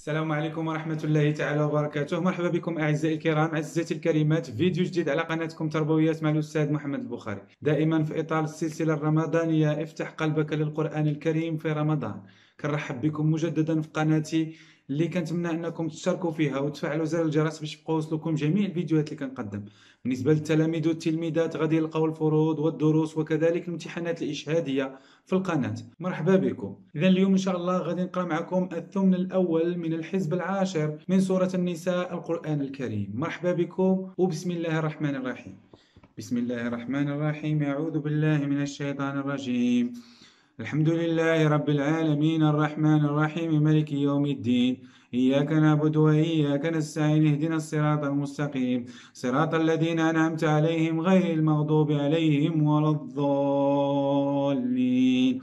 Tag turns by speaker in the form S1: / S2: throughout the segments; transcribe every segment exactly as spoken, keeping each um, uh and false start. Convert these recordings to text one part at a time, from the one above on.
S1: السلام عليكم ورحمة الله تعالى وبركاته. مرحبا بكم أعزائي الكرام، عزيزاتي الكريمات، فيديو جديد على قناتكم تربويات مع الأستاذ محمد البخاري. دائما في إطار السلسلة الرمضانية افتح قلبك للقرآن الكريم في رمضان. كنرحب بكم مجددا في قناتي اللي كنتمنى أنكم تشتركوا فيها وتفعلوا زر الجرس باش يبقاو يوصلوكم جميع الفيديوهات اللي كنقدم. بالنسبة للتلاميذ والتلميذات غادي يلقاو الفروض والدروس وكذلك الامتحانات الإشهادية في القناة. مرحبا بكم. إذا اليوم إن شاء الله غادي نقرأ معكم الثمن الأول من الحزب العاشر من سورة النساء القرآن الكريم. مرحبا بكم وبسم الله الرحمن الرحيم. بسم الله الرحمن الرحيم. أعوذ بالله من الشيطان الرجيم. الحمد لله رب العالمين الرحمن الرحيم مالك يوم الدين، إياك نعبد وإياك نستعين، اهدنا الصراط المستقيم صراط الذين أنعمت عليهم غير المغضوب عليهم ولا الضالين،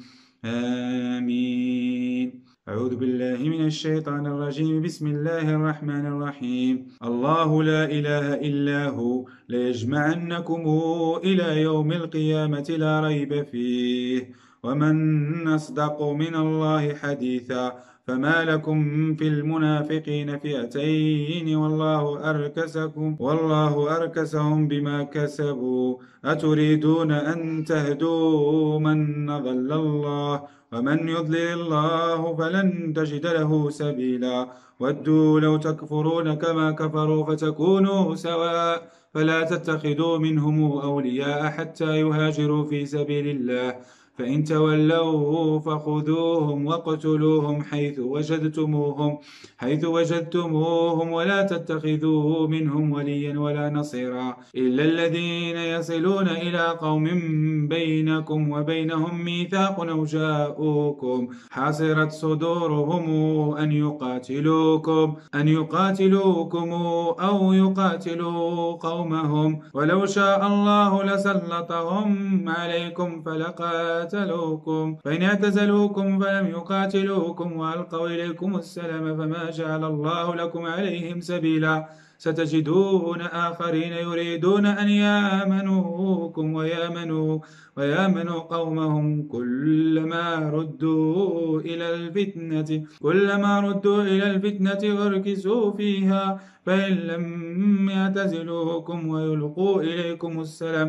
S1: آمين. أعوذ بالله من الشيطان الرجيم. بسم الله الرحمن الرحيم. الله لا إله إلا هو ليجمعنكم إلى يوم القيامة لا ريب فيه ومن أصدق من الله حديثا. فما لكم في المنافقين فئتين والله أركسكم والله أركسهم بما كسبوا. أتريدون أن تهدوا من أضل الله ومن يضلل الله فلن تجد له سبيلا. ودوا لو تكفرون كما كفروا فتكونوا سواء فلا تتخذوا منهم أولياء حتى يهاجروا في سبيل الله، فإن تولوا فخذوهم واقتلوهم حيث وجدتموهم حيث وجدتموهم ولا تتخذوا منهم وليا ولا نصيرا إلا الذين يصلون إلى قوم بينكم وبينهم ميثاق أو جاءوكم حاصرت صدورهم أن يقاتلوكم أن يقاتلوكم أو يقاتلوا قومهم، ولو شاء الله لسلطهم عليكم فلقاتلوكم قاتلوكم فإن اعتزلوكم فلم يقاتلوكم وألقوا إليكم السلام فما جعل الله لكم عليهم سبيلا. ستجدون آخرين يريدون أن يامنوكم ويامنوا ويامنوا قومهم كلما ردوا إلى الفتنة كلما ردوا إلى الفتنة أركسوا فيها فإن لم يعتزلوكم ويلقوا إليكم السلام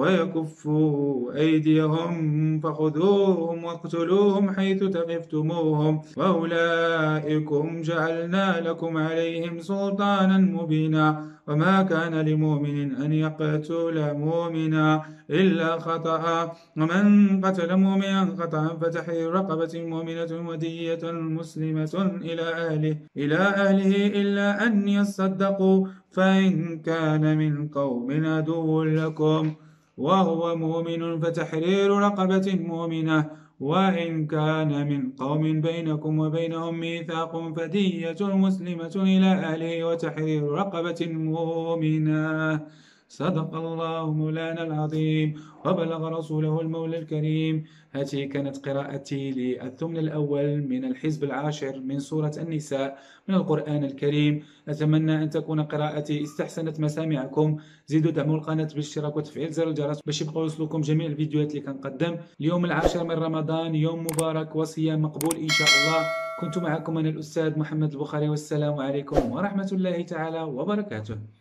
S1: ويكفوا أيديهم فخذوهم واقتلوهم حيث ثقفتموهم وأولئكم جعلنا لكم عليهم سلطانا مبينا. وما كان لمؤمن أن يقتل مؤمنا إلا خطأ، ومن قتل مؤمنا خطأ فتحرير رقبة مؤمنة ودية مسلمة إلى أهله إلى أهله إلا أن يصدقوا فإن كان من قوم عدو لكم وهو مؤمن فتحرير رقبة مؤمنة، وإن كان من قوم بينكم وبينهم ميثاق فدية مسلمة إلى أهله وتحرير رقبة مؤمنة. صدق الله مولانا العظيم وبلغ رسوله المولى الكريم. هذه كانت قراءتي للثمن الأول من الحزب العاشر من سورة النساء من القرآن الكريم. أتمنى أن تكون قراءتي استحسنت مسامعكم. زيدوا دعموا القناة بالاشتراك وتفعيل زر الجرس باش يبقاو يوصلوكم جميع الفيديوهات اللي كنقدم. اليوم العاشر من رمضان، يوم مبارك وصيام مقبول إن شاء الله. كنت معكم أنا الأستاذ محمد البخاري، والسلام عليكم ورحمة الله تعالى وبركاته.